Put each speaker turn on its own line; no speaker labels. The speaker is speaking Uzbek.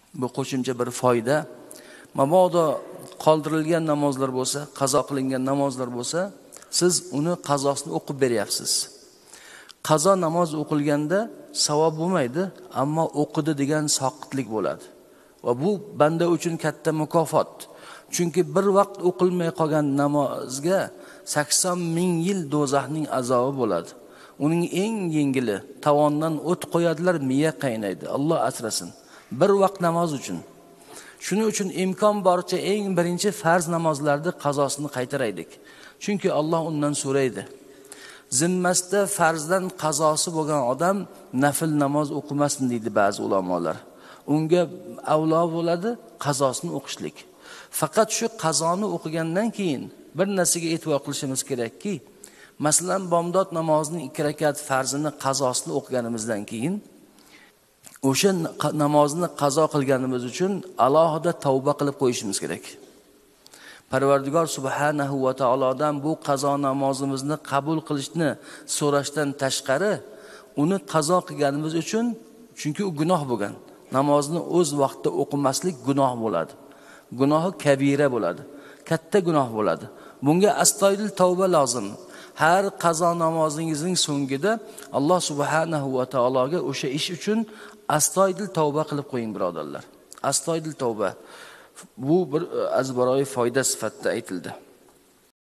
Bu qo'shimcha bir foyda. Mabodo qoldirilgan namozlar bo'lsa, qazo qilingan namozlar bo'lsa, siz uni qazosini o'qib beryapsiz. Qazo namoz o'qilganda savob bo'lmaydi, ammo o'qidi degan soqitlik bo'ladi. Va bu banda uchun katta mukofot. Chunki bir vaqt o'qilmay qolgan namozga 80 ming yil do'zaxning azobi bo'ladi. Uning eng yengili tavondan o't qo'yadilar, miya qaynaydi. Alloh asrasin. Bir vaqt namoz uchun. Shuning uchun imkon boricha eng birinchi farz namozlarning qazosini qaytaraylik. Chunki Alloh undan so'raydi. Zimmasida farzdan qazosi bo'lgan odam nafil namoz o'qimasin deydi ba'zi ulamolar. Unga avlo bo'ladi qazosini o'qishlik. Faqat shu qazoni o'qigandan keyin bir narsaga e'tibor qilishimiz kerakki, masalan, bomdod namozining 2 rakat farzini qazosini o'qiganimizdan keyin o'sha namozni qazo qilganimiz uchun alohida tavba qilib qo'yishimiz kerak. Parvardigor subhanahu va taolodan bu qazo namozimizni qabul qilishni so'rashdan tashqari, uni qazo qilganimiz uchun, chunki u gunoh bo'lgan. Namozni o'z vaqtida o'qimaslik gunoh bo'ladi. Gunohi kabira bo'ladi. Katta gunoh bo'ladi. Bunga astoydil tavba lozim. Har qazo namozingizning so'ngida Alloh subhanahu va taologa o'sha ish uchun astoydil tavba qilib qo'ying, birodarlar. Astoydil tavba. Bu bir azbaroyi foyda sifatida aytildi.